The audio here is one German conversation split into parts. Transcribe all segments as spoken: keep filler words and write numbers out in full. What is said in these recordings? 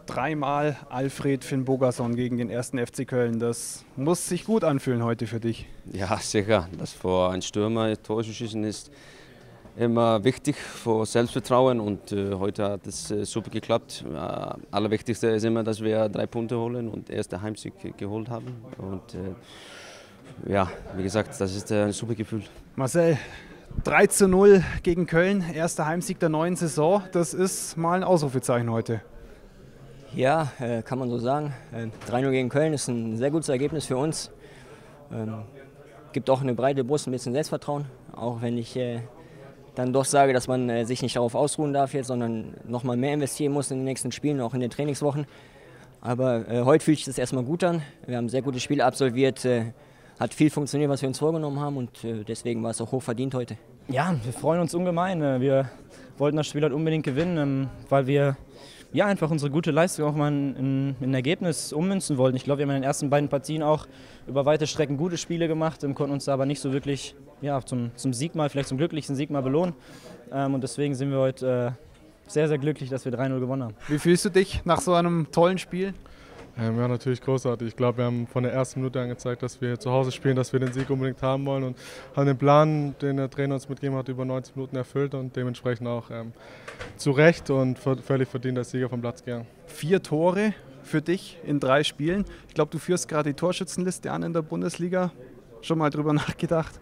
Dreimal Alfred Finn Bogason gegen den ersten F C Köln. Das muss sich gut anfühlen heute für dich. Ja, sicher. Das für einen Stürmer Tor zu schießen ist immer wichtig für Selbstvertrauen und äh, heute hat es äh, super geklappt. Äh, Allerwichtigste ist immer, dass wir drei Punkte holen und erste Heimsieg geholt haben. Und äh, ja, wie gesagt, das ist äh, ein super Gefühl. Marcel, drei zu null gegen Köln, erster Heimsieg der neuen Saison. Das ist mal ein Ausrufezeichen heute. Ja, äh, kann man so sagen. Äh, drei null gegen Köln ist ein sehr gutes Ergebnis für uns. Ähm, gibt auch eine breite Brust, ein bisschen Selbstvertrauen. Auch wenn ich äh, dann doch sage, dass man äh, sich nicht darauf ausruhen darf jetzt, sondern noch mal mehr investieren muss in den nächsten Spielen, auch in den Trainingswochen. Aber äh, heute fühlt sich das erstmal gut an. Wir haben sehr gute Spiele absolviert. Äh, hat viel funktioniert, was wir uns vorgenommen haben und äh, deswegen war es auch hoch verdient heute. Ja, wir freuen uns ungemein. Wir wollten das Spiel halt unbedingt gewinnen, ähm, weil wir ja, einfach unsere gute Leistung auch mal in, in, in ein Ergebnis ummünzen wollten. Ich glaube, wir haben in den ersten beiden Partien auch über weite Strecken gute Spiele gemacht, ähm, konnten uns da aber nicht so wirklich ja, zum, zum Sieg mal, vielleicht zum glücklichen Sieg mal belohnen. Ähm, und deswegen sind wir heute äh, sehr, sehr glücklich, dass wir drei null gewonnen haben. Wie fühlst du dich nach so einem tollen Spiel? Ähm, ja, natürlich großartig. Ich glaube, wir haben von der ersten Minute an gezeigt, dass wir zu Hause spielen, dass wir den Sieg unbedingt haben wollen und haben den Plan, den der Trainer uns mitgegeben hat, über neunzig Minuten erfüllt und dementsprechend auch ähm, zu Recht und völlig verdient als Sieger vom Platz gegangen. Vier Tore für dich in drei Spielen. Ich glaube, du führst gerade die Torschützenliste an in der Bundesliga. Schon mal drüber nachgedacht?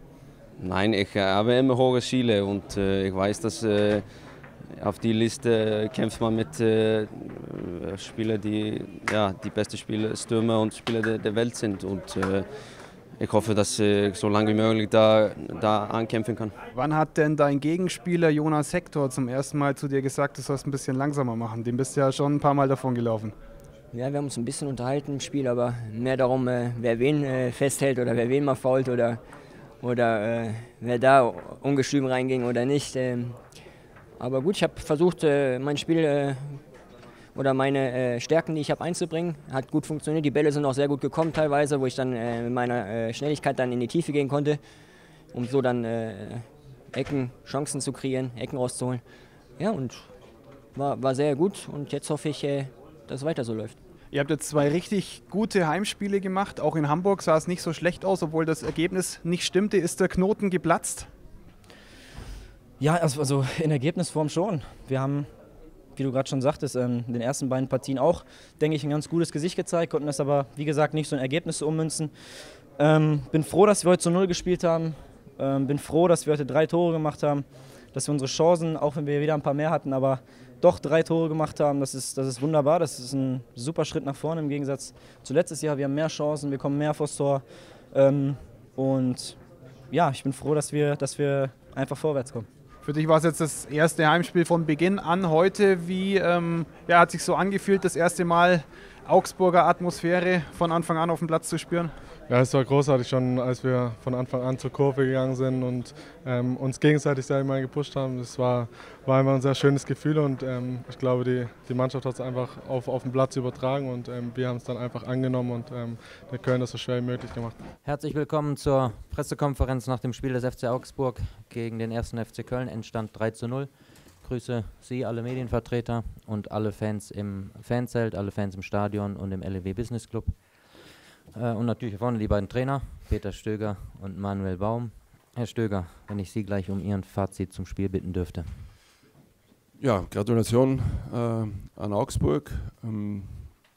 Nein, ich habe immer hohe Ziele und äh, ich weiß, dass äh, auf die Liste kämpft man mit äh, Spielern, die ja, die besten Spieler, Stürmer und Spieler der, der Welt sind. Und äh, ich hoffe, dass ich so lange wie möglich da, da ankämpfen kann. Wann hat denn dein Gegenspieler Jonas Hector zum ersten Mal zu dir gesagt, du sollst ein bisschen langsamer machen? Dem bist du ja schon ein paar Mal davon gelaufen. Ja, wir haben uns ein bisschen unterhalten im Spiel, aber mehr darum, äh, wer wen äh, festhält oder wer wen mal fault oder, oder äh, wer da ungestüm reinging oder nicht. Ähm, Aber gut, ich habe versucht, mein Spiel oder meine Stärken, die ich habe, einzubringen. Hat gut funktioniert. Die Bälle sind auch sehr gut gekommen teilweise, wo ich dann mit meiner Schnelligkeit dann in die Tiefe gehen konnte, um so dann Ecken, Chancen zu kreieren, Ecken rauszuholen. Ja, und war, war sehr gut und jetzt hoffe ich, dass es weiter so läuft. Ihr habt jetzt zwei richtig gute Heimspiele gemacht. Auch in Hamburg sah es nicht so schlecht aus, obwohl das Ergebnis nicht stimmte. Ist der Knoten geplatzt? Ja, also in Ergebnisform schon. Wir haben, wie du gerade schon sagtest, in den ersten beiden Partien auch, denke ich, ein ganz gutes Gesicht gezeigt, konnten das aber, wie gesagt, nicht so in Ergebnisse ummünzen. Ähm, bin froh, dass wir heute zu null gespielt haben. Ähm, bin froh, dass wir heute drei Tore gemacht haben, dass wir unsere Chancen, auch wenn wir wieder ein paar mehr hatten, aber doch drei Tore gemacht haben. Das ist, das ist wunderbar, das ist ein super Schritt nach vorne im Gegensatz zu letztes Jahr. Wir haben mehr Chancen, wir kommen mehr vors Tor. Ähm, und ja, ich bin froh, dass wir, dass wir einfach vorwärts kommen. Für dich war es jetzt das erste Heimspiel von Beginn an. Heute, wie ähm, ja, hat sich so angefühlt, das erste Mal Augsburger Atmosphäre von Anfang an auf dem Platz zu spüren? Ja, es war großartig schon, als wir von Anfang an zur Kurve gegangen sind und ähm, uns gegenseitig sehr immer gepusht haben. Das war, war immer ein sehr schönes Gefühl und ähm, ich glaube, die, die Mannschaft hat es einfach auf, auf den Platz übertragen und ähm, wir haben es dann einfach angenommen und ähm, der Köln das so schwer wie möglich gemacht. Herzlich willkommen zur Pressekonferenz nach dem Spiel des F C Augsburg gegen den ersten F C Köln. Endstand drei zu null. Grüße Sie, alle Medienvertreter und alle Fans im Fanzelt, alle Fans im Stadion und im L E W Business Club. Äh, und natürlich vorne die beiden Trainer, Peter Stöger und Manuel Baum. Herr Stöger, wenn ich Sie gleich um Ihren Fazit zum Spiel bitten dürfte. Ja, Gratulation äh, an Augsburg. Ähm,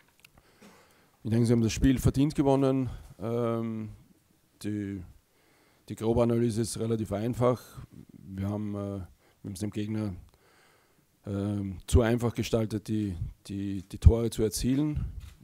ich denke, Sie haben das Spiel verdient gewonnen. Ähm, die, die grobe Analyse ist relativ einfach. Wir haben äh, es dem Gegner äh, zu einfach gestaltet, die, die, die Tore zu erzielen.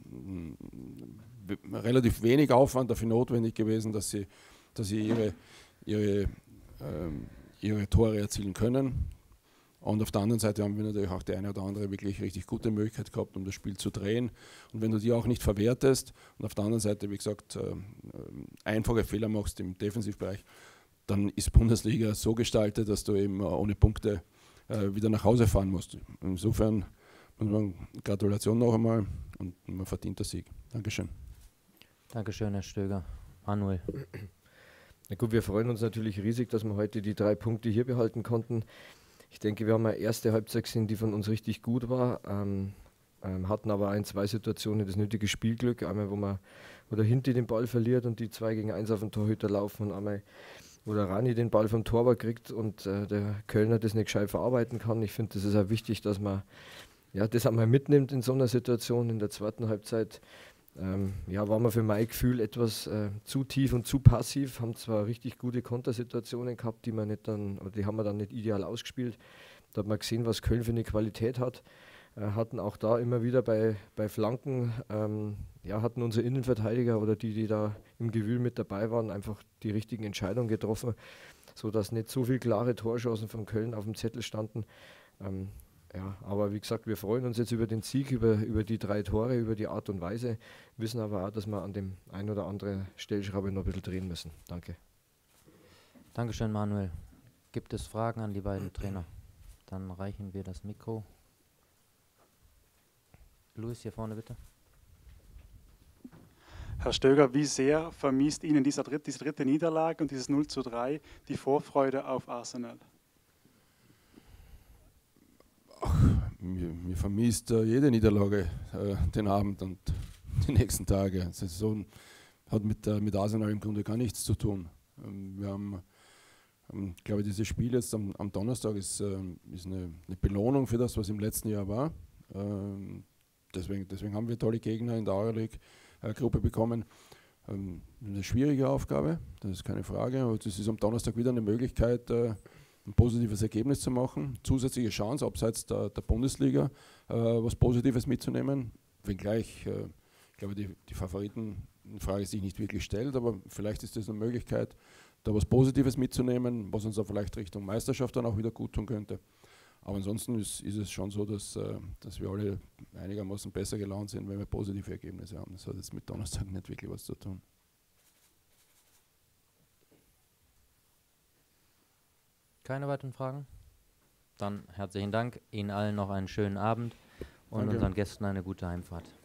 Relativ wenig Aufwand dafür notwendig gewesen, dass sie, dass sie ihre, ihre, ähm, ihre Tore erzielen können. Und auf der anderen Seite haben wir natürlich auch die eine oder andere wirklich richtig gute Möglichkeit gehabt, um das Spiel zu drehen. Und wenn du die auch nicht verwertest und auf der anderen Seite, wie gesagt, äh, einfache Fehler machst im Defensivbereich, dann ist Bundesliga so gestaltet, dass du eben ohne Punkte äh, wieder nach Hause fahren musst. Insofern muss man Gratulation noch einmal und man verdient den Sieg. Dankeschön. Dankeschön, Herr Stöger. Manuel. Na gut, wir freuen uns natürlich riesig, dass wir heute die drei Punkte hier behalten konnten. Ich denke, wir haben eine erste Halbzeit gesehen, die von uns richtig gut war. Ähm, ähm, hatten aber ein, zwei Situationen das nötige Spielglück. Einmal, wo man wo der Hinti den Ball verliert und die zwei gegen eins auf den Torhüter laufen, und einmal, wo der Rani den Ball vom Torwart kriegt und äh, der Kölner das nicht gescheit verarbeiten kann. Ich finde, das ist auch wichtig, dass man ja, das einmal mitnimmt in so einer Situation. In der zweiten Halbzeit ähm, ja, war man für mein Gefühl etwas äh, zu tief und zu passiv, haben zwar richtig gute Kontersituationen gehabt, die, man nicht dann, oder die haben wir dann nicht ideal ausgespielt. Da hat man gesehen, was Köln für eine Qualität hat. Äh, hatten auch da immer wieder bei, bei Flanken, ähm, ja, hatten unsere Innenverteidiger oder die, die da im Gewühl mit dabei waren, einfach die richtigen Entscheidungen getroffen, sodass nicht so viele klare Torchancen von Köln auf dem Zettel standen. Ähm, Ja, aber wie gesagt, wir freuen uns jetzt über den Sieg, über, über die drei Tore, über die Art und Weise, wissen aber auch, dass wir an dem ein oder anderen Stellschraube noch ein bisschen drehen müssen. Danke. Dankeschön, Manuel. Gibt es Fragen an die beiden Trainer? Dann reichen wir das Mikro. Luis, hier vorne bitte. Herr Stöger, wie sehr vermisst Ihnen dieser dritte, diese dritte Niederlage und dieses null zu drei die Vorfreude auf Arsenal? Mir, mir vermisst äh, jede Niederlage äh, den Abend und die nächsten Tage. Die Saison hat mit, äh, mit Arsenal im Grunde gar nichts zu tun. Ähm, wir haben, ähm, glaube ich, dieses Spiel jetzt am, am Donnerstag ist, äh, ist eine, eine Belohnung für das, was im letzten Jahr war. Ähm, deswegen, deswegen haben wir tolle Gegner in der Euroleague-Gruppe bekommen. Ähm, eine schwierige Aufgabe, das ist keine Frage. Aber das ist am Donnerstag wieder eine Möglichkeit, äh, ein positives Ergebnis zu machen, zusätzliche Chance abseits der, der Bundesliga, äh, was Positives mitzunehmen, wenngleich, äh, ich glaube, die, die Favoritenfrage sich nicht wirklich stellt, aber vielleicht ist das eine Möglichkeit, da was Positives mitzunehmen, was uns dann vielleicht Richtung Meisterschaft dann auch wieder gut tun könnte. Aber ansonsten ist, ist es schon so, dass, äh, dass wir alle einigermaßen besser gelaunt sind, wenn wir positive Ergebnisse haben. Das hat jetzt mit Donnerstag nicht wirklich was zu tun. Keine weiteren Fragen? Dann herzlichen Dank. Ihnen allen noch einen schönen Abend und Danke. unseren Gästen eine gute Heimfahrt.